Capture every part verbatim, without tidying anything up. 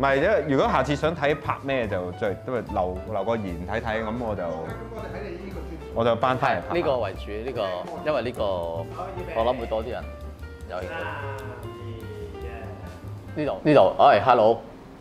唔係，因為如果下次想睇拍咩就再都係留留個言睇睇，咁我就我就頒翻嚟拍。 呢個為主，呢個因為呢個我諗會多啲人有興趣。呢度呢度，哎，hello。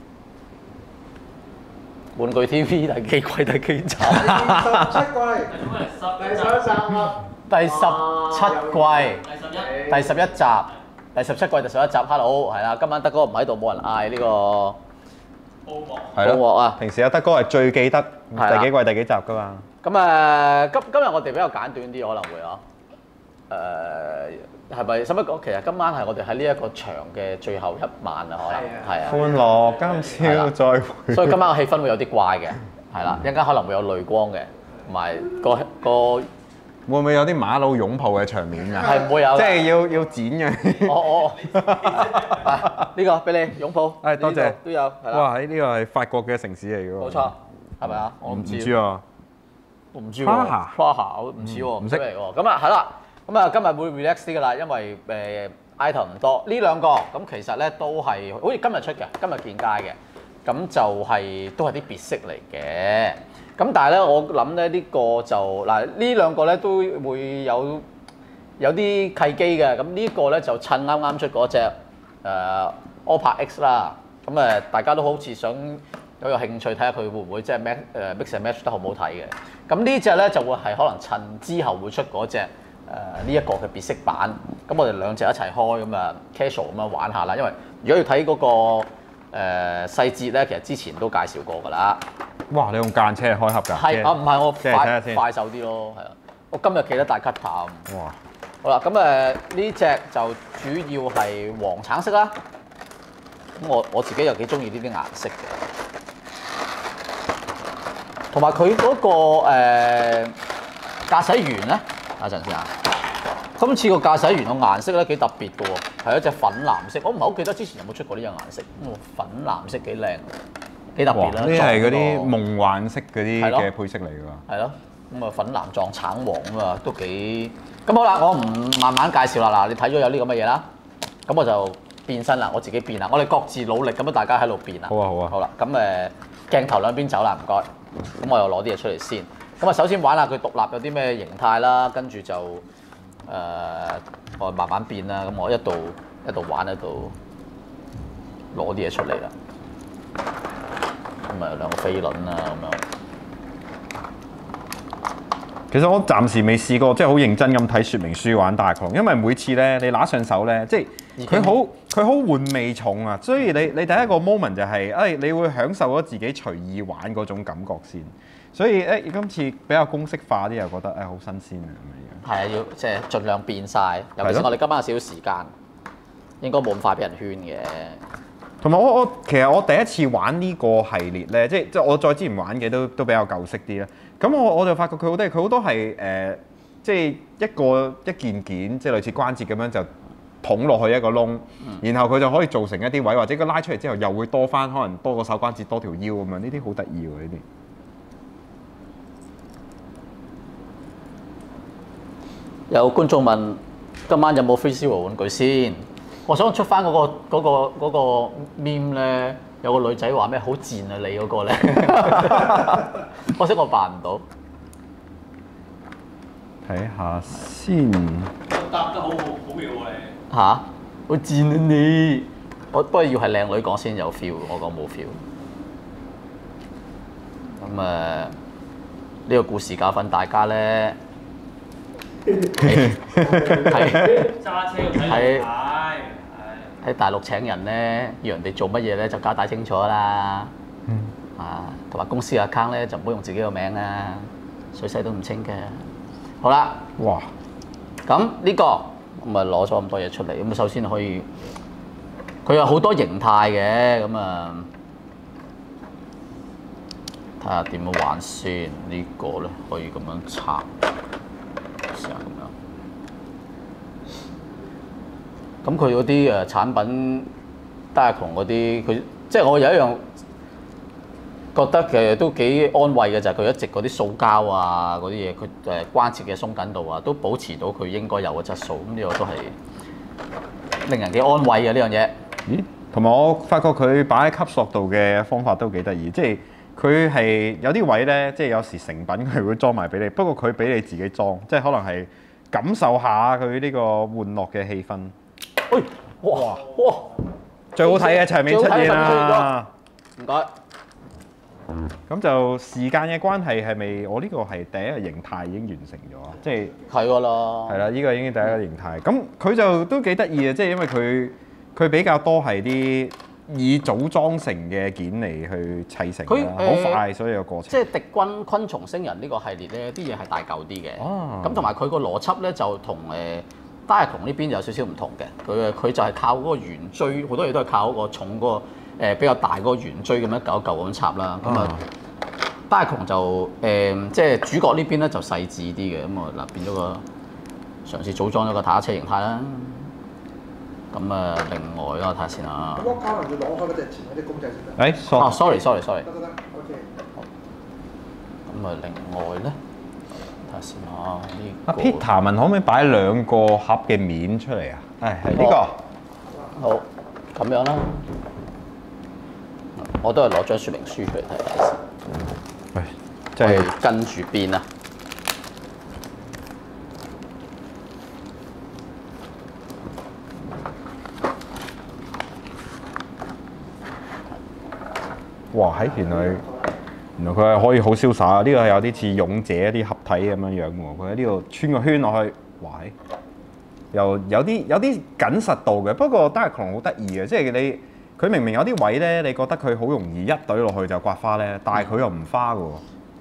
玩具 T V 第幾季第幾集？ 第十七季，第十一集啊！ 第十七季，第十一集，第十七季第十一集。Hello， 係啦，今晚德哥唔喺度，冇人嗌呢個係咯鑊啊！ 平時阿德哥係最記得第幾季第幾集㗎嘛。 咁誒，今今日我哋比較簡短啲，可能會啊。誒係咪使乜講？其實今晚係我哋喺呢一個場嘅最後一晚啊，可能係啊。 歡樂今宵再會。 所以今晚嘅氣氛會有啲怪嘅，係啦，一陣間可能會有淚光嘅，同埋個個會唔會有啲馬騮擁抱嘅場面㗎？ 係唔會有， 即係要要剪嘅。 我我呢個俾你擁抱。 誒多謝都有係啦。 哇！呢個係法國嘅城市嚟㗎喎。 冇錯，係咪啊？我唔知。 唔知啊。 我唔知喎。 Praha Praha 唔似喎，唔識嚟喎。咁啊係啦，咁啊今日會 relax 啲㗎啦，因為誒 item 唔多。呢兩個咁其實咧都係好似今日出嘅，今日見街嘅。咁就係、是、都係啲別色嚟嘅。咁但係咧，我諗咧呢個就嗱呢兩個咧都會有有啲契機嘅。咁呢個咧就趁啱啱出嗰隻誒 Oppa X 啦。咁誒大家都好似想有個興趣睇下佢會唔會即係 mix 誒 mix and match 得好唔好睇嘅。咁呢隻咧就會係可能趁之後會出嗰隻誒呢一個嘅別色版。咁我哋兩隻一齊開咁啊 casual 咁樣玩下啦。因為如果要睇嗰、那個誒、呃、細節咧，其實之前都介紹過㗎啦。 哇！你用間車嚟開盒㗎？ 係啊，唔係我睇下先快手啲咯，係啊。我今日記得帶 cutter。 哇！ 好啦，咁誒呢隻就主要係黃橙色啦。咁我我自己又幾中意呢啲顏色嘅，同埋佢嗰個誒、呃、駕駛員咧，等陣先啊。今次個駕駛員個顏色咧幾特別嘅喎，係一隻粉藍色。我唔係好記得之前有冇出過呢隻顏色。咁粉藍色幾靚。幾特別啦！ 呢係嗰啲夢幻色嗰啲嘅配色嚟㗎。 係咯，咁啊粉藍撞橙黃咁啊，都幾咁好啦。我唔慢慢介紹啦。嗱，你睇咗有呢個乜嘢啦？咁我就變身啦，我自己變啦。我哋各自努力咁樣，大家喺度變啦。 好啊，好啊。 好啦，咁誒鏡頭兩邊走啦，唔該。咁我又攞啲嘢出嚟先。咁啊，首先玩下佢獨立有啲咩形態啦，跟住就誒、呃、我慢慢變啦。咁我一度一度玩一度攞啲嘢出嚟啦。咁啊，兩個飛輪啊，咁樣。 其實我暫時未試過，即係好認真咁睇説明書玩大狂，因為每次咧你拿上手咧，即係佢好佢好玩味重啊，所以你你第一個 moment 就係、是，誒、哎、你會享受咗自己隨意玩嗰種感覺先。所以誒、哎、今次比較公式化啲，又覺得誒好、哎、新鮮啊咁樣。 係啊，要即係盡量變晒，尤其是我哋今晚有少少時間，應該冇咁快俾人圈嘅。 同埋我我其實我第一次玩呢個系列咧，即係即係我再之前玩嘅都都比較舊式啲啦。咁我我就發覺佢好多佢好多係誒、呃，即係一個一件件，即係類似關節咁樣就捅落去一個窿，嗯、然後佢就可以做成一啲位，或者佢拉出嚟之後又會多翻，可能多個手關節多條腰咁樣，呢啲好得意喎呢啲。 有觀眾問今晚有冇 Free Zero 玩具先？我想出翻嗰、嗰個嗰、嗰個嗰個 meme 咧，有個女仔話咩好賤啊你嗰個咧，可惜我扮唔到。 睇下先。 答得好好好妙喎你。 嚇！好賤啊你！我不過要係靚女講先有 feel， 我講冇 feel。咁誒，呢、呢個故事教訓大家咧。係揸車要睇路牌， 喺大陸請人咧，要人哋做乜嘢咧就交代清楚啦。嗯。啊，同埋公司 account 咧就唔好用自己個名啊，水洗都唔清嘅。好啦。 哇！ 咁呢個咁咪攞咗咁多嘢出嚟，咁首先可以，佢有好多形態嘅，咁啊睇下點樣玩先。呢個咧可以咁樣插。咁樣，咁佢嗰啲誒產品 Diaclone 嗰啲，佢即係我有一樣覺得嘅都幾安慰嘅，就係、是、佢一直嗰啲塑膠啊嗰啲嘢，佢誒關節嘅鬆緊度啊，都保持到佢應該有嘅質素。咁呢個都係令人幾安慰嘅呢樣嘢。咦？ 同埋我發覺佢擺喺級索度嘅方法都幾得意，即係佢係有啲位咧，即係有時成品佢會裝埋俾你，不過佢俾你自己裝，即係可能係感受下佢呢個玩樂嘅氣氛。 喂，哇哇！ 最好睇嘅場面出現啦！ 唔該。 咁就時間嘅關係係咪我呢個係第一個形態已經完成咗啊？即係係㗎啦。 係啦，呢個已經第一個形態。咁佢就都幾得意嘅，即係因為佢佢比較多係啲以組裝成嘅件嚟去砌成啦，好快所以個過程。 即係敵軍昆蟲星人呢個系列咧，啲嘢係大嚿啲嘅。 哦。 咁同埋佢個邏輯咧就同誒 Diaclone 呢邊有少少唔同嘅。佢佢就係靠嗰個圓錐，好多嘢都係靠嗰個重嗰個。誒比較大嗰個圓錐咁樣一嚿一嚿咁插啦，咁啊 Diaclone 就誒即係主角呢邊咧就細緻啲嘅，咁啊嗱變咗個嘗試組裝咗個坦克車形態啦。咁啊另外啦睇下先啊。 咁我可能要攞開嗰隻前嗰啲公仔先得。 誒， 啊 sorry sorry sorry。 得得得 ，OK。 咁啊另外咧睇下先啊呢阿 Peter 問可唔可以擺兩個盒嘅面出嚟啊？係係呢個。 好，咁樣啦。我都係攞張說明書出嚟睇睇先。 喂，即係跟住邊啊？ 哇！喺原來原來佢係可以好瀟灑啊！呢個係有啲似勇者啲合體咁樣樣喎。佢喺呢度穿個圈落去，哇！又有啲有啲緊實度嘅。不過 Diaclone 好得意嘅，即係你。佢明明有啲位咧，你覺得佢好容易一懟落去就刮花咧，但係佢又唔花嘅喎。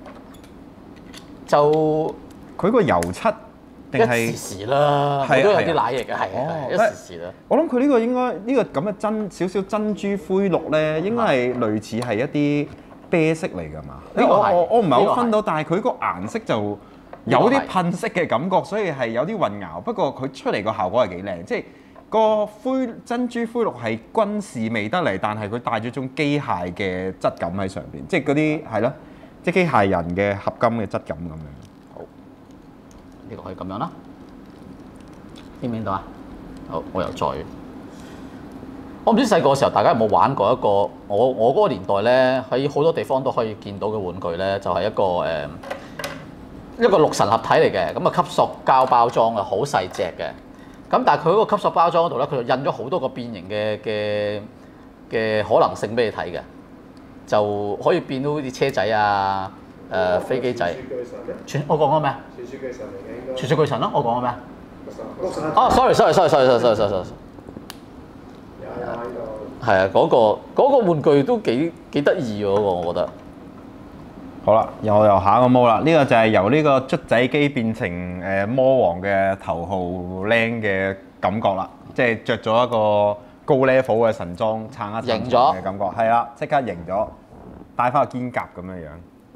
就佢個油漆定係一時時啦，係都有啲奶液嘅，係係一時時啦。 我諗佢呢個應該呢、呢個咁嘅珍少少珍珠灰綠咧，應該係類似係一啲啡色嚟㗎嘛？呢個我我唔係好分到，但係佢個顏色就有啲噴色嘅感覺，所以係有啲混淆。不過佢出嚟個效果係幾靚，即係。個灰珍珠灰綠係軍事味得嚟，但係佢帶咗種機械嘅質感喺上邊，即係嗰啲係咯，即係機械人嘅合金嘅質感咁樣。 好，呢個可以咁樣啦。見唔見到啊？好，我又再。我唔知細個時候大家有冇玩過一個我我嗰個年代咧，喺好多地方都可以見到嘅玩具咧，就係、是、一個誒、呃、一個六神合體嚟嘅，咁啊吸塑膠包裝嘅，好細隻嘅。咁但係佢嗰個吸塑包裝嗰度咧，佢就印咗好多個變形嘅嘅嘅可能性俾你睇嘅，就可以變到好似車仔啊、誒、呃、飛機仔。傳我講咗咩啊？傳説巨神嚟嘅應該。傳説巨神咯，我講咗咩啊？六神。哦 ，sorry sorry sorry sorry sorry sorry sorry。有有喺度。係啊，嗰個嗰個玩具都幾幾得意喎，嗰個我覺得。 好啦，又又下一個模啦，呢、這個就係由呢個卒仔機變成誒魔王嘅頭號靚嘅感覺啦，即係着咗一個高 level 嘅神裝撐一撐嘅感覺，係啦，即刻型咗，戴翻個肩甲咁樣樣。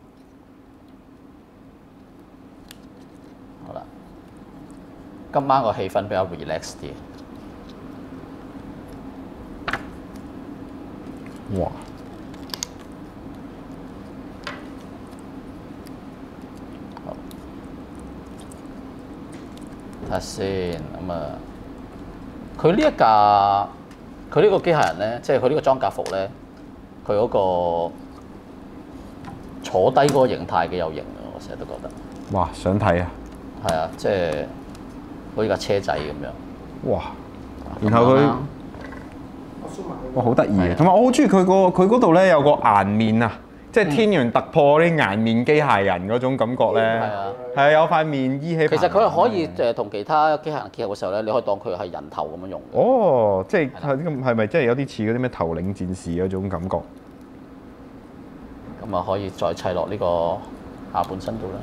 好啦，今晚個氣氛比較 relax 啲。 哇！ 睇下先咁啊！佢呢一架佢呢個機械人咧，即係佢呢個裝甲服咧，佢嗰個坐低嗰個形態幾有型啊！我成日都覺得。 哇！想睇啊！ 係啊，即係好似架車仔咁樣。 哇！然後佢哇好得意嘅，同埋我好中意佢個佢嗰度咧有個顏面啊！即係天元突破啲顏面機械人嗰種感覺咧，係啊，係啊，有塊面依起。 其實佢係可以誒同其他機械人結合嘅時候咧，你可以當佢係人頭咁樣用。 哦，即係係係咪即係有啲似嗰啲咩頭領戰士嗰種感覺？ 咁啊，可以再砌落呢個下半身度啦。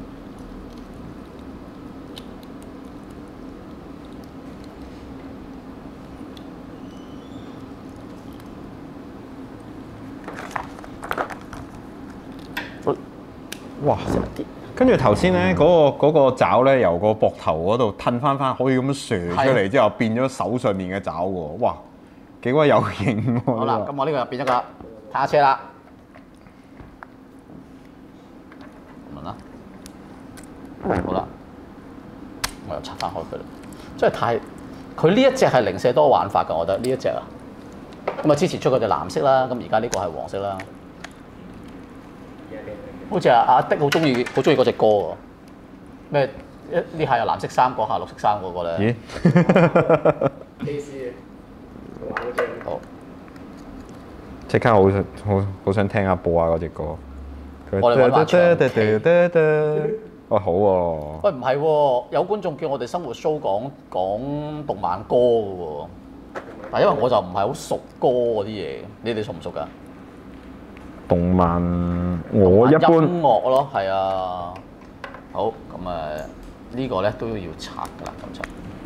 哇！跟住頭先咧嗰個嗰個爪咧，由個膊頭嗰度褪翻翻，可以咁樣射出嚟之後，變咗手上面嘅爪喎！哇，幾鬼有型喎！ 好啦，咁我呢個就變咗個坦克車啦。咁啦，好啦，我又拆翻開佢啦。真係太，佢呢一隻係零舍多玩法㗎，我覺得呢一隻啊， 咁啊之前出過隻藍色啦，咁而家呢個係黃色啦。好似阿阿的好中意好中意嗰隻歌喎，咩一呢下有藍色衫，嗰下綠色衫嗰個咧。 咦 ？A C 玩嗰隻。 好， 即刻好想好好想聽下播下嗰隻歌。 我哋揾埋唱哇好喎！ 喂唔係喎，有觀眾叫我哋生活 show 講講動漫歌嘅喎，但因為我就唔係好熟歌嗰啲嘢，你哋熟唔熟㗎？ 動漫我一般音樂咯，係啊。好，咁誒呢個咧都要拆㗎啦，咁就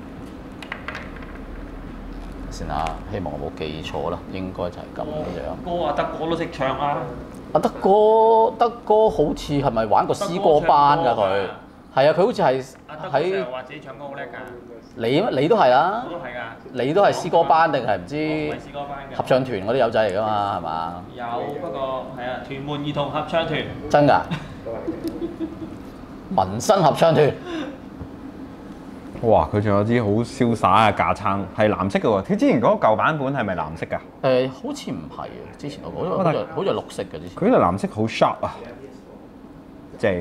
先啊，希望我冇記錯啦，應該就係咁樣。 歌啊，德哥都識唱啊！ 阿德哥，德哥好似係咪玩過詩歌班㗎佢？係啊，佢好似係阿德哥成日喺話自己唱歌好叻㗎， 你你都係啊我？都係㗎。 你都係詩歌班定係唔我唔知係詩歌班嘅。 合唱團嗰啲友仔嚟㗎嘛？係嘛？ 有，不過係啊，屯門兒童合唱團。 真㗎？民生合唱團。 哇！佢仲有啲好瀟灑嘅架撐，係藍色嘅喎。佢之前嗰個舊版本係咪藍色㗎？ 誒，好似唔係啊！之前嗰個，好似好似係綠色嘅之前。 佢呢個藍色好 sharp 啊，正。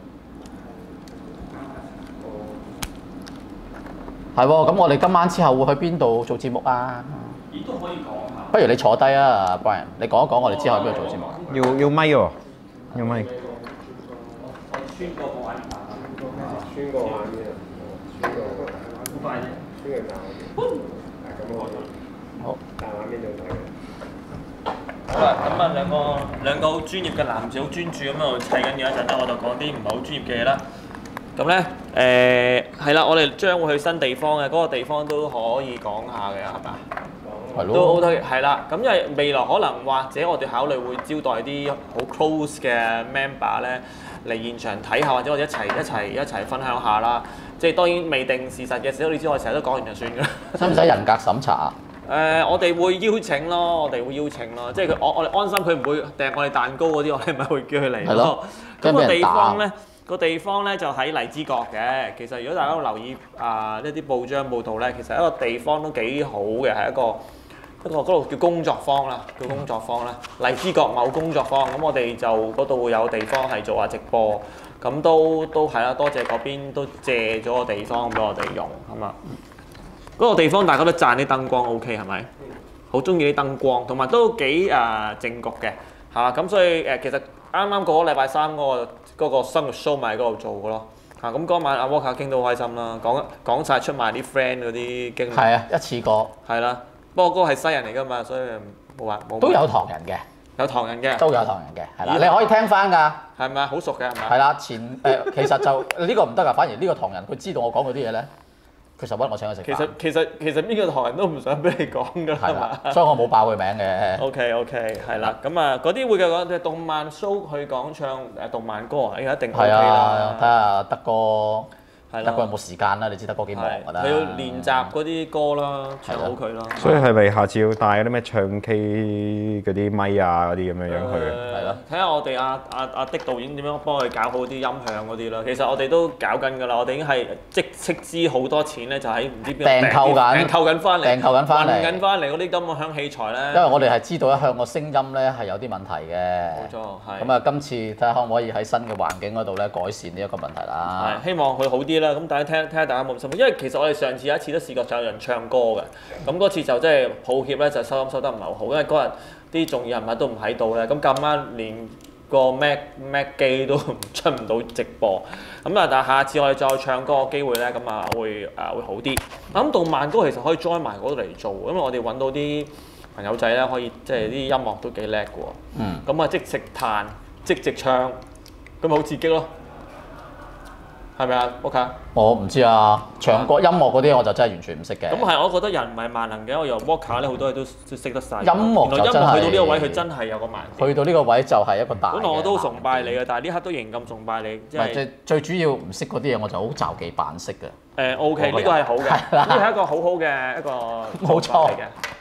係喎，咁我哋今晚之後會去邊度做節目啊？ 亦都可以講下。 不如你坐低啊，Brian，你講一講我哋之後喺邊度做節目。 要要咪喎，要咪。 我穿過個位， 穿過畫面啊！穿過好快啫。 穿過大畫面。係咁我好。 大畫面度睇嘅。 好啦，咁啊兩個兩個好專業嘅男士好專注咁喺度砌緊嘢一陣啦，我就講啲唔係好專業嘅嘢啦。咁咧誒係啦，我哋將會去新地方嘅，嗰、那個地方都可以講下嘅，係咪？ 係咯。 都 OK，係啦。咁因為未來可能或者我哋考慮會招待啲好 close 嘅 member 咧嚟現場睇下，或者我哋一齊一齊一齊分享下啦。即係當然未定事實嘅時候，你知我成日都講完就算㗎啦。 使唔使人格審查啊？ 誒、呃，我哋會邀請咯，我哋會邀請咯，即係佢我我哋安心，佢唔會訂我哋蛋糕嗰啲，我哋咪會叫佢嚟咯。咁個地方咧，個地方咧就喺荔枝角嘅。其實如果大家有留意啊、呃、一啲報章報道咧，其實一個地方都幾好嘅，係一個一個嗰度叫工作坊啦，叫工作坊啦。荔枝角某工作坊，咁我哋就嗰度會有地方係做下直播，咁都都係啦，多謝嗰邊都借咗個地方俾我哋用，係嘛？嗰個地方大家都讚啲燈光 OK 係咪？好中意啲燈光，同埋都幾誒、呃、正局嘅嚇，咁、啊、所以誒、呃、其實啱啱過咗禮拜三嗰、嗰個嗰個生活 show 咪喺嗰度做嘅咯嚇，咁、啊、嗰晚阿 Walker 傾到好開心啦，講講曬出賣啲 friend 嗰啲經歷。 係啊，一次過。 係啦，不過嗰個係西人嚟㗎嘛，所以冇話冇。 都有唐人嘅。 有唐人嘅。 都有唐人嘅，係啦，你可以聽翻㗎。 係咪好熟嘅係咪？ 係啦，前誒、呃、其實就呢、呢個唔得㗎，反而呢個唐人佢知道我講嗰啲嘢咧。佢實屈我請佢食飯。 其實其實其實呢個唐人都唔想俾你講㗎係嘛。 啦，所以我冇爆佢名嘅。 OK OK，係啦，咁啊嗰啲會嘅講動漫 show 去講唱誒動漫歌啊，呢個一定 OK 係啊， 啦。 睇下德哥。 係德哥有冇時間啦？你知德哥幾忙㗎啦。 佢要練習嗰啲歌啦，唱好佢啦。 所以係咪下次要帶嗰啲咩唱 K 嗰啲咪啊嗰啲咁樣樣去？ 係咯，睇下我哋阿阿阿的導演點樣幫佢搞好啲音響嗰啲啦。其實我哋都搞緊㗎啦，我哋已經係即斥資好多錢咧，就喺唔知邊度訂購緊， 訂購緊翻嚟， 訂購緊翻嚟， 運緊翻嚟嗰啲音響器材咧。 因為我哋係知道一向個聲音咧係有啲問題嘅。 冇錯，係。 咁啊，今次睇下可唔可以喺新嘅環境嗰度咧改善呢一個問題啦。 係，希望佢好啲啦。咁大家聽聽。睇下大家冇咁辛苦，因為其實我哋上次有一次都試過有人唱歌嘅，咁嗰次就真係抱歉咧，就收音收得唔係好好，因為嗰日啲重要人物都唔喺度咧，咁咁啱連個 Mac Mac 機都出唔到直播，咁啊但係下次我哋再唱歌嘅機會咧，咁啊會誒會好啲。咁動漫歌其實可以 join 埋嗰度嚟做，因為我哋揾到啲朋友仔咧，可以即係啲音樂都幾叻嘅喎。嗯。咁啊即食彈即直唱，咁咪好刺激咯。係咪啊 ？OK。 我唔知啊，唱歌、音樂嗰啲我就真係完全唔識嘅。 咁係，我覺得人唔係萬能嘅，我由 Walker 咧好多嘢都都識得晒。 音樂就真係。 去到呢個位，佢真係有個盲點。 去到呢個位就係一個大。 本來我都崇拜你嘅，但係呢刻都仍然咁崇拜你。 唔係最最主要唔識嗰啲嘢，我就好詐忌扮識嘅。 誒 OK，呢個係好嘅，呢個係一個好好嘅一個冇錯嚟嘅。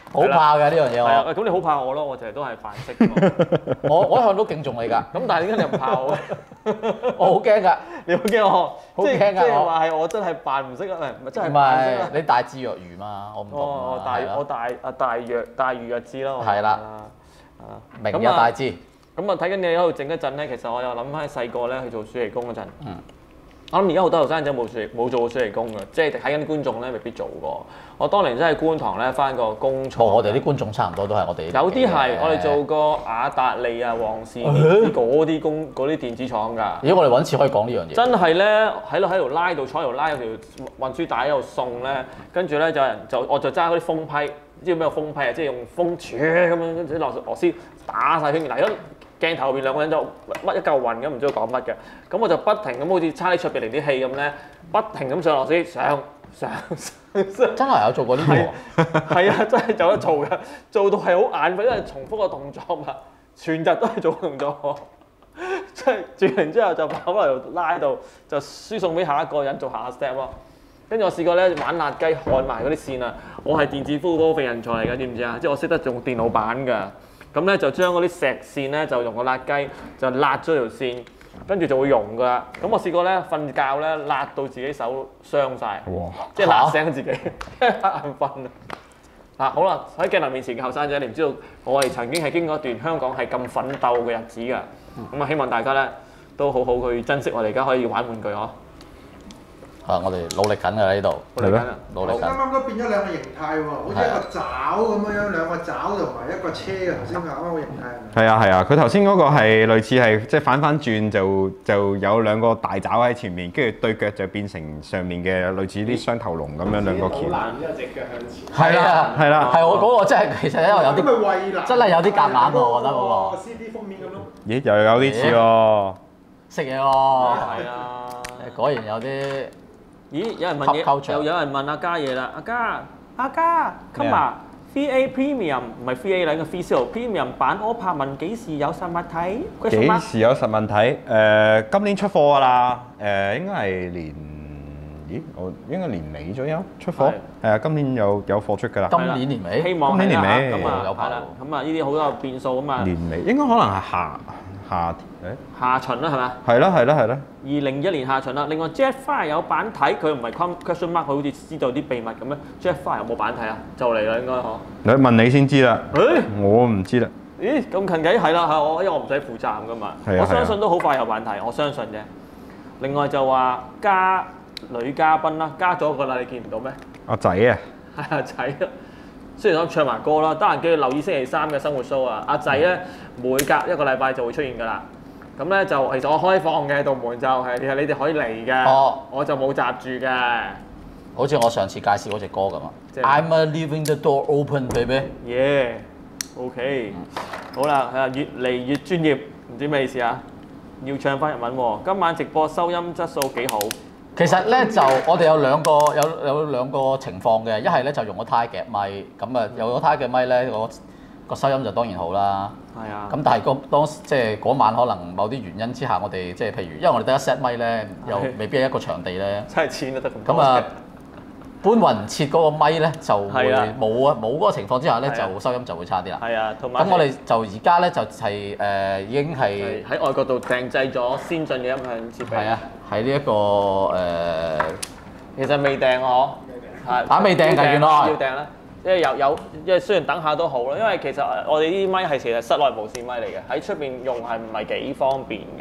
好怕嘅呢樣嘢係啊， 我。 咁你好怕我咯，我就係都係扮識喎。 我我一向都敬重你㗎， 咁但係點解你唔怕我？ 我好驚㗎。 你好驚我？ 好驚㗎即係即係我話係我真係扮唔識啊？唔係唔係真唔係扮識啊？ 係你大智若愚嘛，我唔同哦，我啊。 大係啊我大啊大弱大愚弱智啦。我係啦啊， 明日咁啊大智。 咁啊睇緊你喺度整一陣咧，其實我又諗翻起細個咧去做暑期工嗰陣。 嗯。 我諗而家好多後生仔冇暑期冇做過暑期工嘅，即係睇緊啲觀眾咧未必做過。我當年真係觀塘咧翻個工廠。 哦，我哋啲觀眾差唔多都係我哋。 有啲係我哋做過雅達利啊、黃氏嗰啲工嗰啲電子廠㗎。 如果我哋揾次可以講呢樣嘢。 真係咧喺度喺度拉度坐喺度拉有條運輸帶喺度送咧，跟住咧就有人就我就揸嗰啲風批，知道咩叫風批啊？即係用風柱咁樣跟住啲螺螺絲打晒圈。嗱，如果鏡頭入邊兩個人就乜一嚿雲咁，唔知佢講乜嘅。咁我就不停咁好似差啲出邊嚟啲戲咁咧，不停咁上螺絲上上上上。 真係有做過呢個。 係啊，真係有得做嘅，做到係好眼瞓，因為重複個動作嘛，全日都係做動作。即係做完之後就跑翻嚟拉到，就輸送俾下一個人做下 step 咯。跟住我試過咧玩辣雞，焊埋嗰啲線啊！我係電子科科技人才嚟㗎，知唔知啊？即係我識得用電腦版㗎。咁咧就將嗰啲石線咧就用個辣雞就辣咗條線，跟住就會溶㗎啦。咁我試過咧瞓覺咧辣到自己手傷晒， 哇！ 即係辣醒自己，眼瞓啊！嗱好啦，喺鏡頭面前嘅後生仔，你唔知道我哋曾經係經過一段香港係咁奮鬥嘅日子㗎。咁啊，希望大家咧都好好去珍惜我哋而家可以玩玩具呵。 啊！我哋努力緊㗎呢度， 係咩？ 努力緊。 啱啱都變咗兩個形態喎，好似一個爪咁樣樣，兩個爪同埋一個車嘅頭先啱啱個形態。 係啊係啊，佢頭先嗰個係類似係即係反翻轉就就有兩個大爪喺前面，跟住對腳就變成上面嘅類似啲雙頭龍咁樣兩個鉗。 好難，一隻腳向前。 係啊係啦係我嗰個真係其實因為有啲咁咪衛蘭真係有啲夾硬喎，我覺得嗰個。 C D 封面咁咯。 咦，又有啲似喎。 食嘢喎。 係啊。 果然有啲。 咦！有人問 Pop culture 嘢，又有人問阿嘉嘢啦。阿嘉，阿嘉，come 咩啊 V A Premium 唔係 V A 啦，應該 V C L Premium 版柯柏文幾時有實物睇？ 幾時有實物睇？誒，今年出貨㗎啦。誒，應該係年，咦？我應該年尾左右出貨。係啊，今年有有貨出㗎啦。 今年年尾。 希望今年年尾咁啊， 有排係啦。咁啊，呢啲好多變數啊嘛。 年尾應該可能係夏夏誒。 下旬啦，係咪？ 係啦係啦係啦。 二零一年下旬啦。另外 Jetfire 有版睇，佢唔係 question mark，佢好似知道啲秘密咁樣。Jetfire 有冇版睇啊？就嚟啦，應該嗬。 你問你先知啦。 誒， 我唔知啦。 咦，咁近嘅係啦，係我因為我唔使負責任㗎嘛。 係啊我相信都好快有版睇，我相信啫。另外就話加女嘉賓啦，加咗個啦，你見唔到咩？ 阿仔啊。 係阿仔啊。雖然我唱埋歌啦，得閒記住留意星期三嘅生活 show 啊。阿仔咧每隔一個禮拜就會出現㗎啦。咁咧就其實我開放嘅道門就係其實你哋可以嚟嘅， 哦我就冇閘住嘅。 好似我上次介紹嗰隻歌咁啊。 即係 I'm a leaving the door open, baby。 耶，OK，好啦，係啊，越嚟越專業，唔知咩意思啊？要唱翻日文喎。今晚直播收音質素幾好。 其實咧就我哋有兩個有有兩個情況嘅，一係咧就用個胎夾咪，咁啊有個胎嘅咪咧個個收音就當然好啦。 係啊。 咁但係個當時即係嗰晚可能某啲原因之下，我哋即係譬如因為我哋得一 set 咪咧，又未必係一個場地咧。 真係錢都得咁多。 咁啊搬運唔切嗰個咪咧就會係啊冇啊冇嗰個情況之下咧係啊就收音就會差啲啦。 係啊，同埋咁我哋就而家咧就係誒已經係喺外國度訂製咗先進嘅音響設備。 係啊喺呢一個誒。 其實未訂啊，嗬。係。 啊未訂㗎原來要訂啦，因為有有，因為雖然等下都好啦，因為其實我哋呢啲咪係其實室內無線咪嚟嘅，喺出邊用係唔係幾方便嘅。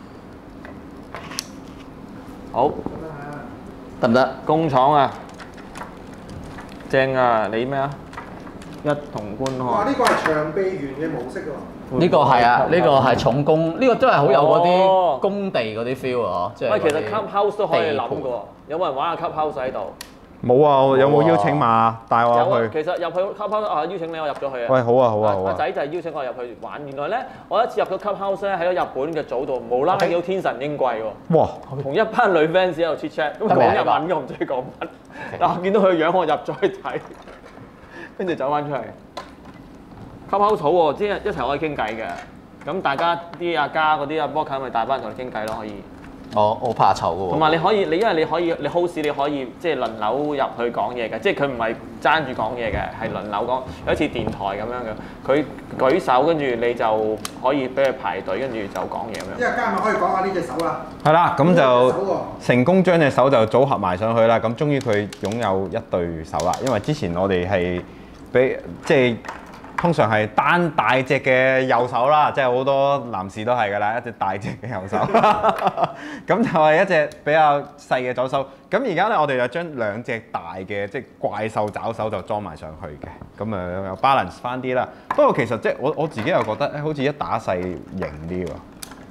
好。 得唔得？ 工廠啊，正啊！你咩啊？一同觀哇！ 看。 呢個係長臂猿嘅模式喎。 呢個係啊，呢個係重工，呢個真係好有嗰哦啲工地嗰啲 feel 啊！即係喂，其實嗰啲 Clubhouse 都可以諗地盤嘅喎，有冇人玩下 Clubhouse 喺度？ 冇啊！有冇邀請碼帶有啊， 我去？ 其實入去 Clubhouse 啊，邀請你，我入咗去啊。 喂，好啊好啊好啊！ 阿仔就係邀請我入去玩，原來咧我一次入咗 Clubhouse 咧，喺咗日本嘅組度，無啦啦見到天神英貴喎。 哇！ 同一班女 fans 喺度 chit chat，咁講日文嘅，我唔知佢講乜。但我見到佢嘅樣，我入咗去睇，跟住走翻出嚟。Clubhouse 好喎，即係一齊可以傾偈嘅。咁大家啲阿嘉嗰啲阿波卡咪帶班人同你傾偈咯，可以。 我好怕醜嘅喎。 同埋你可以，你因為你可以，你 host 你可以即係輪流入去講嘢嘅，即係佢唔係爭住講嘢嘅，係輪流講，有一次電台咁樣嘅，佢舉手跟住你就可以俾佢排隊，跟住就講嘢咁樣。 一陣間咪可以講下呢隻手啦。 係啦，咁就呢隻手喎成功將隻手就組合埋上去啦。咁終於佢擁有一對手啦，因為之前我哋係俾即係。通常係單大隻嘅右手啦，即係好多男士都係㗎啦，一隻大隻嘅右手。咁就係一隻比較細嘅左手。咁而家咧，我哋就將兩隻大嘅即係怪獸爪手就裝埋上去嘅，咁啊又 balance 翻啲啦。不過其實即係我我自己又覺得咧，好似一打細型啲喎。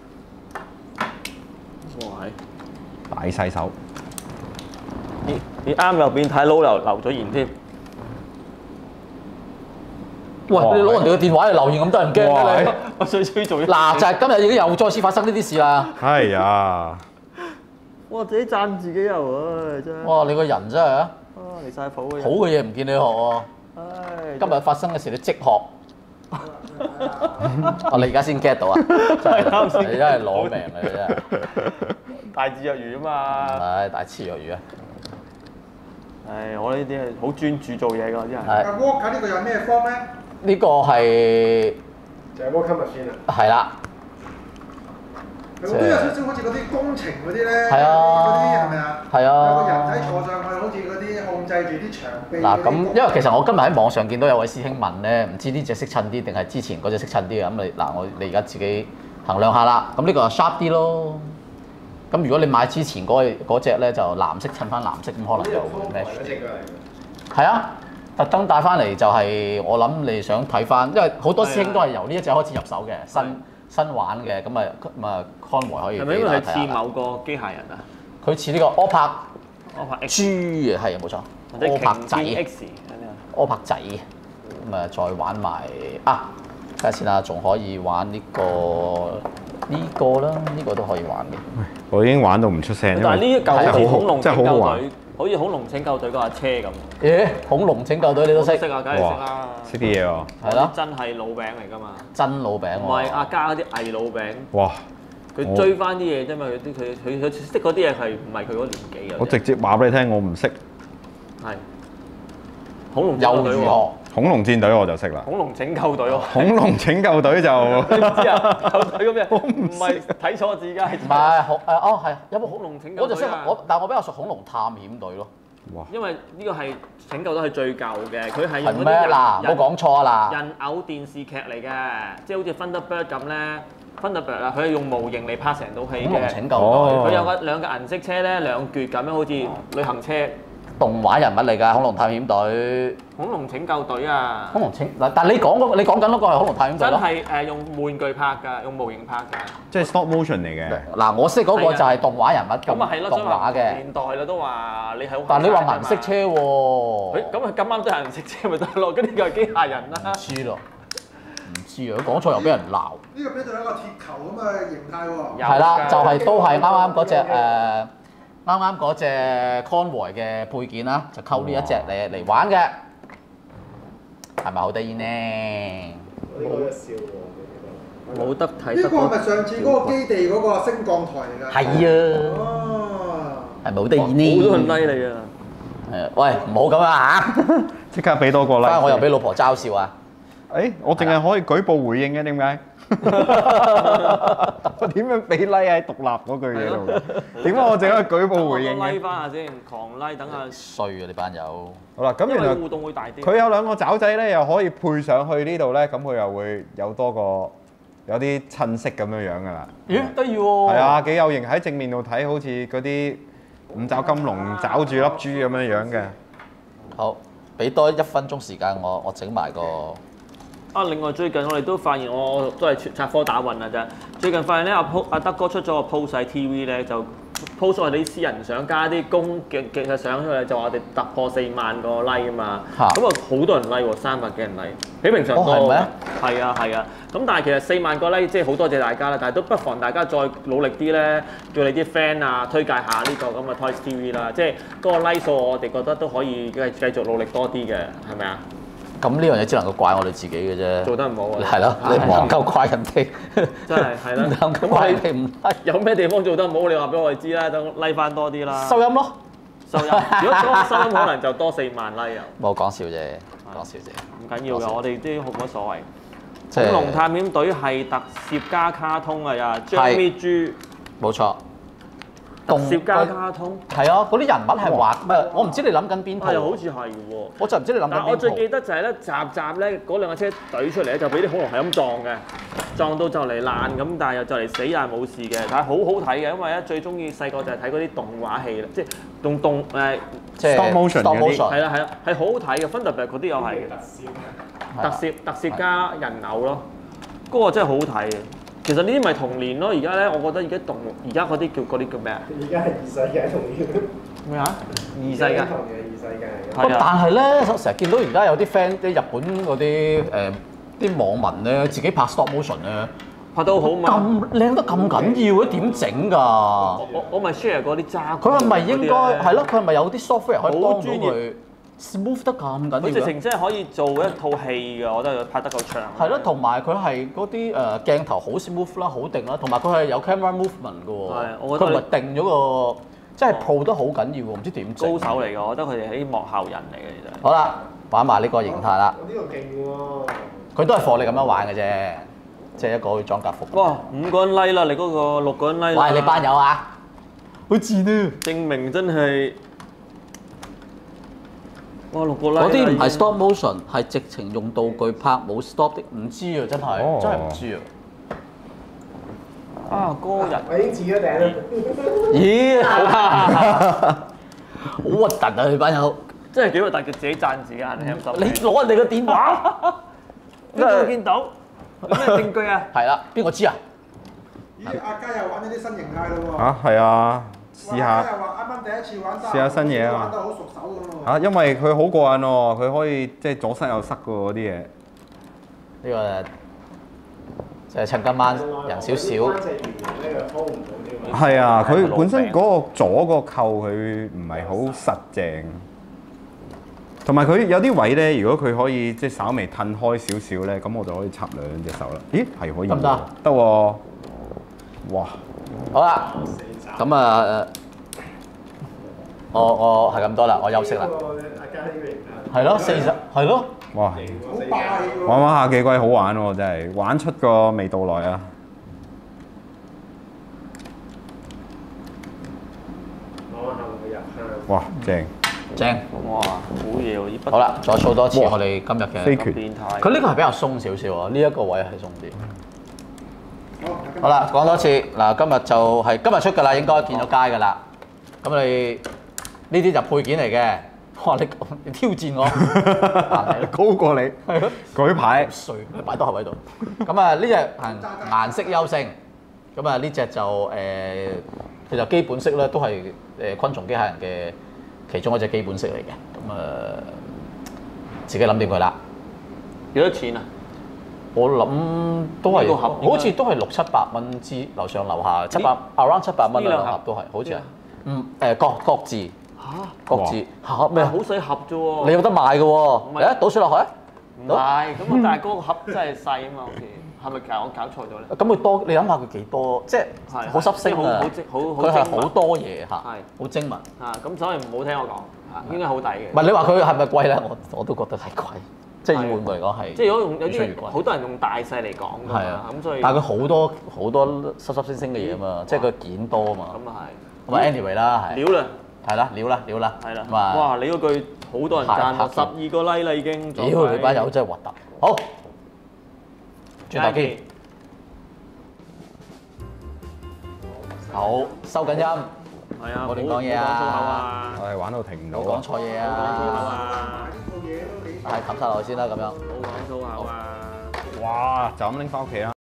哇！ 大細手。 你你啱又變態佬，留留咗言添。 喂，你攞人哋嘅電話嚟留言咁得人驚嘅你？ 我最衰做嗱，就係今日已經又再次發生呢啲事啦。 係啊！ 我自己讚自己又唉真係。 哇！你個人真係啊！ 啊離曬譜嘅。 好嘅嘢唔見你學喎。 唉。 今日發生嘅事你即學。哦，你而家先 get 到啊！真係啱先。你真係攞命啊！你真係。 大智若愚啊嘛。 係大智若愚啊！ 唉，我呢啲係好專注做嘢㗎，啲人。 係。 阿 Walker 呢個有咩方咧？ 呢個係就係 Walker machine 啊。 係啦。 佢都有少少好似嗰啲工程嗰啲咧， 係啊， 嗰啲係咪啊？ 係啊。 有個人仔坐上去，好似嗰啲控制住啲牆壁。 嗱咁，因為其實我今日喺網上見到有位師兄問咧，唔知呢隻識襯啲定係之前嗰隻識襯啲嘅，咁你嗱我你而家自己衡量下啦。咁呢個 sharp 啲咯。咁如果你買之前嗰嗰隻咧，就藍色襯翻藍色，咁可能就 match 啲。係啊，特登帶翻嚟就係我諗你想睇翻，因為好多師兄都係由呢一隻開始入手嘅，新新玩嘅，咁啊咁啊 Convoy 可以。 係咪因為佢似某個機械人啊？ 佢似呢個柯柏柯柏 G 啊，係啊冇錯。 或者柯柏仔 X 柯柏仔，咁啊再玩埋啊，睇下先啦，仲可以玩呢個呢個啦，呢個都可以玩嘅。 我已經玩到唔出聲， 但係呢一嚿好似恐龍真係好好玩， 好似恐龍拯救隊嗰架車咁。 咦？恐龍拯救隊你都識？ 識啊，梗係識啦。 識啲嘢喎。 係咯， 真係老餅嚟㗎嘛。 真老餅喎。 唔係阿加嗰啲偽老餅。 哇！ 佢追翻啲嘢啫嘛，佢啲佢佢佢識嗰啲嘢係唔係佢嗰年紀嘅？ 我直接話俾你聽，我唔識。 係。恐龍又如何？ 恐龍戰隊我就識啦。 恐龍拯救隊喎。 恐龍拯救隊就你唔知啊？救隊咁樣，唔係睇錯字㗎。 唔係恐誒哦係，有冇恐龍拯救隊啊？ 我就識我，但係我比較熟恐龍探險隊咯。 哇！ 因為呢個係拯救隊係最舊嘅，佢係用係咩？ 嗰啲人嗱，冇講錯啊嗱。 人偶電視劇嚟嘅，即係好似 Thunderbird 咁咧。Thunderbird 啊，佢係用模型嚟拍成套戲恐龍嘅。 拯救隊， 佢有個兩個銀色車咧，兩橛咁樣，好似旅行車。 動畫人物嚟㗎，恐龍探險隊。 恐龍拯救隊啊！ 恐龍拯嗱，但係你講嗰個，你講緊嗰個係恐龍探險隊真咯。 係誒用玩具拍㗎，用模型拍㗎。 即係 stop motion 嚟嘅。 嗱，我識嗰個就係動畫人物咁啊係咯， 動畫嘅。 年代啦都話你係好。 但係你話銀色車喎？ 誒咁啊咁啱都係銀色車咪得咯，跟住又係機械人啦。 唔知咯，唔知啊！講錯又俾人鬧。 呢個邊度有一個鐵球咁嘅形態喎。 係啦，就係都係啱啱嗰隻誒，啱啱嗰隻 Convoy 嘅配件啦，就溝呢一隻嚟嚟玩嘅，係咪好得意呢？ 冇得笑喎， 冇得睇。 呢個係咪上次嗰個基地嗰個升降台嚟㗎？ 係啊， 哦， 係咪好得意呢？ 好多人拉你啊！ 誒，喂，唔好咁啊嚇！ 即刻俾多個 like。 翻我又俾老婆嘲笑啊！ 誒，我淨係可以舉報回應嘅，點解？我點樣俾 like 喺獨立嗰句嘢度？點解我淨係舉報回應嘅？ 拉翻下先，狂拉，等下衰啊！你班友。 好啦，咁原來因為互動會大啲。 佢有兩個爪仔咧，又可以配上去呢度咧，咁佢又會有多個有啲襯色咁樣樣噶啦。 咦，得意喎！ 係啊，幾有型，喺正面度睇，好似嗰啲五爪金龍抓住粒珠咁樣樣嘅。 好，俾多一分鐘時間我，我整埋個。 啊！另外最近我哋都發現，我我都係插科打諢啊啫。最近發現咧，阿阿德哥出咗個 post 喺 T V 咧，就 post 我哋啲私人相加啲公嘅嘅相出嚟，就話我哋突破四萬個 like 啊嘛。咁啊好多人 like 喎，三百幾人 like，比平常多。 哦，係咩？ 係啊係啊。咁但係其實四萬個 like 即係好多謝大家啦，但係都不妨大家再努力啲咧，叫你啲 friend 啊推介下呢個咁嘅 Toys T V 啦。即係嗰個 like 數，我哋覺得都可以繼繼續努力多啲嘅，係咪啊？ 咁呢樣嘢只能夠怪我哋自己嘅啫。 做得唔好啊！ 係咯，你唔能夠怪人哋。 真係係啦， 唔能夠怪人哋唔得。 有咩地方做得唔好，你話俾我哋知啦，等拉翻多啲啦。 收音咯， 收音。如果多收音，可能就多四萬拉啊。 冇講笑啫，講笑啫。 唔緊要㗎，我哋都冇乜所謂。 即係恐龍探險隊係特攝加卡通啊！呀，張咪豬冇錯。 特攝加卡通係啊，嗰啲人物係畫，唔係我唔知你諗緊邊套。 又好似係喎。 我就唔知你諗緊邊套。 但我最記得就係咧，集集咧嗰兩架車懟出嚟咧，就俾啲恐龍係咁撞嘅，撞到就嚟爛咁，但係又就嚟死但係冇事嘅，但係好好睇嘅，因為咧最中意細個就係睇嗰啲動畫戲啦，即係動動誒即係 stop motion 嗰啲係啦係啦，係好好睇嘅，Thunderbird嗰啲又係嘅。特攝特攝加人偶咯，嗰個真係好好睇嘅。其實呢啲咪童年咯，而家咧，我覺得而家動而家嗰啲叫嗰啲叫咩啊？ 而家係異世界童年。 咩啊？異世界。 童年係異世界嚟嘅。 係啊但係咧，成日見到而家有啲 friend，啲日本嗰啲誒啲網民咧，自己拍 stop motion 咧， 拍到好嘛？ 咁靚得咁緊要嘅，點整㗎？ 我我咪 share 嗰啲渣。 佢係咪應該係咯？佢係咪有啲 software 可以幫到好專業佢 smooth 得咁緊要佢直嘅？ 情真係可以做一套戲㗎，我覺得佢拍得夠長。 係咯，同埋佢係嗰啲誒鏡頭好 smooth 啦，好定啦，同埋佢係有 camera movement 嘅喎。 係我覺得佢唔係定咗個，即係 pro 得好緊要喎，唔知點整。 高手嚟㗎，我覺得佢哋係啲幕後人嚟嘅，其實。 好啦，玩埋呢個形態啦。 呢個勁喎！ 佢都係貨你咁樣玩嘅啫，即係一個裝甲服。 哇！五個人 like 啦，你嗰個六個人 like 啦。 喂，你班友啊，好賤啊！ 證明真係。哇！六個 like 嗰啲唔係啦 stop motion，係直情用道具拍冇 stop 的，唔知啊，真係哦真係唔知啊。 啊，個人。 我已經置咗頂啦。 咦，好核突啊！你班友， 真係幾核突，佢自己讚自己啊！你你攞人哋個電話， 邊個見到？有咩證據啊？ 係啦，邊個知啊？ 咦，阿嘉又玩咗啲新形態咯喎！ 嚇係啊，試下阿嘉又話啱啱第一次玩， 試下新嘢啊嘛玩得好熟手咁喎。 嚇，因為佢好過癮喎，佢可以即係左塞右塞嘅喎嗰啲嘢。 呢個就係趁今晚人少少。 係啊，佢本身嗰個左個扣佢唔係好實淨，同埋佢有啲位咧，如果佢可以即係稍微褪開少少咧，咁我就可以插兩隻手啦。咦，係可以得唔得？ 得喎！哇！ 好啦，咁啊，我我係咁多啦，我休息啦。 阿嘉呢個係咯，四十係咯。 哇！ 好霸氣喎！ 玩玩下幾鬼好玩喎，真係玩出個味道來啊！哇，正正。 哇，好嘢喎！呢筆好啦，再掃多次哇我哋今日嘅。 飛拳變態。 佢呢個係比較鬆少少啊，呢一個位係鬆啲。 好， 好啦，講多次嗱，今日就係今日出㗎啦，應該見咗街㗎啦。咁你呢啲就配件嚟嘅。哇！你你挑戰我， 高過你，舉牌碎擺多後喺度。咁啊，呢隻係顏色優勝。咁啊，呢隻就誒，其實基本色咧都係誒昆蟲機械人嘅其中一隻基本色嚟嘅。咁啊，自己諗掂佢啦。 幾多錢啊？ 我諗都係， 呢個盒應該好似都係六七百蚊支，樓上樓下七百 around 七百蚊兩盒都係，好似係。嗯誒，各各自嚇！ 各自嚇咩啊？ 好細盒啫喎。 你有得賣嘅喎， 唔係誒倒水落去。 唔係咁啊？但係嗰個盒真係細啊嘛，好似係咪搞我搞錯咗咧？ 咁佢多，你諗下佢幾多，即係係好濕色啊！ 好好精好好佢係精密好多嘢嚇， 係好精密。 啊，咁所以唔好聽我講，啊應該好抵嘅。 唔係你話佢係咪貴咧？我我都覺得係貴，即係以係玩具嚟講係。 即係如果用有啲越出越貴好多人用大細嚟講㗎係啊嘛，咁所以但係佢好多好多濕濕星星嘅嘢啊嘛，即係佢件多啊嘛。 咁啊咁啊，anyway 啦，係。 係料啦， 係啦，料啦，料啦。 係啦。 咁啊， 哇！你嗰句好多人讚喎， 係十二個 like 啦已經。 屌你班友真係核突。好，轉頭見。好，收緊音， 係啊， 我哋講嘢啊冇講粗口啊， 我係玩到停唔到唔好講啊！ 錯嘢冇講粗口啊！ 啊， 呢套嘢都幾係冚晒落去先啦，咁樣。 冇講粗口啊。 哇！就咁拎翻屋企啦〜